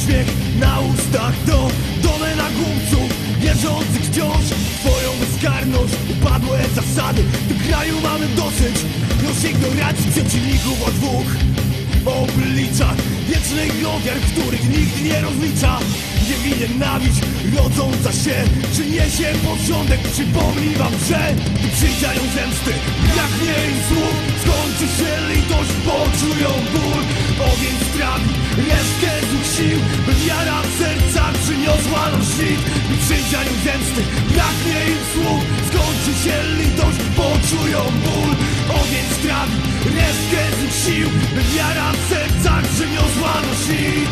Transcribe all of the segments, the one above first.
uśmiech na ustach to domena głupców wierzących wciąż w twoją bezkarność. Upadłe zasady, do kraju mamy dosyć już ignoracji przeciwników o dwóch obliczach wiecznych ofiar, których nikt nie rozlicza. Gniew i nienawiść rodząca się przyniesie porządek. Przypomnij wam, że przyjdą zemsty, braknie im słów. Skończy się litość, poczują ból. Ogień sprawi resztkę złych sił, by wiara w sercach przyniosła nam świt. Przyjdą zemsty, braknie im słów. Skończy się litość, poczują ból. Ogień sprawi resztkę złych sił, by wiara w sercach przyniosła nam świt.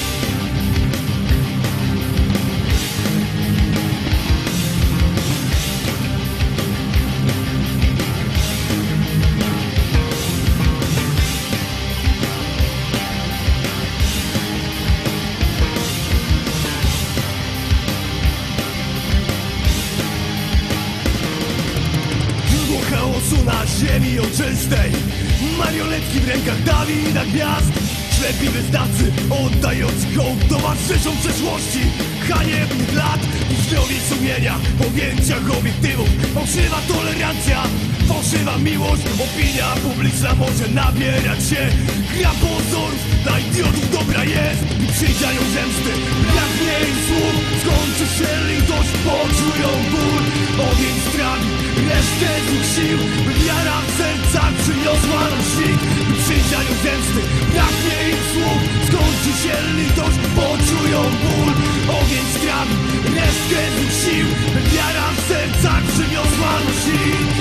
Chaosu na ziemi oczystej, marionetki w rękach Dawida Gwiazd. Ślepi wyznawcy oddając hołd towarzyszą przeszłości haniebnych lat. Uczniowie sumienia, powięciach obiektywów, fałszywa tolerancja, fałszywa miłość. Opinia publiczna może nabierać się, gra pozorów, dla idiotów dobra jest. Przyjdą zemsty, braknie im słów. Skończy się litość, poczują ból. Ogień sprawi resztkę złych sił, by wiara w sercach przyniosła nam świt. Przyjdą zemsty, braknie im słów. Skończy się litość, poczują ból. Ogień sprawi resztkę złych sił, by wiara w sercach przyniosła nam świt.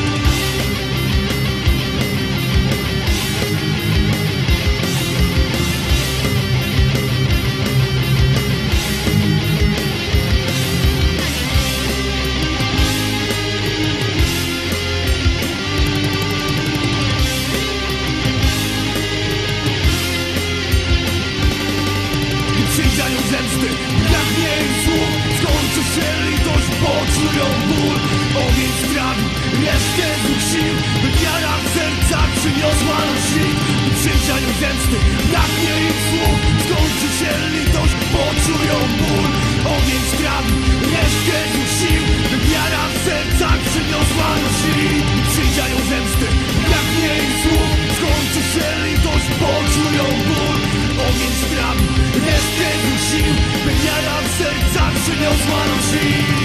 Przyjdą zemsty, braknie im słów. Skończy się litość, poczują ból. Ogień sprawi resztkę złych sił, by wiara w sercach przyniosła nam świt. Przyjdą zemsty, braknie im słów. Skończy się litość, poczują ból. Ogień sprawi resztkę złych sił, by wiara w sercach przyniosła nam świt. Przyjdą zemsty, braknie im słów. Skończy się litość, poczują ból. Ogień sprawi resztkę złych sił, by wiara w sercach przyniosła nam świt.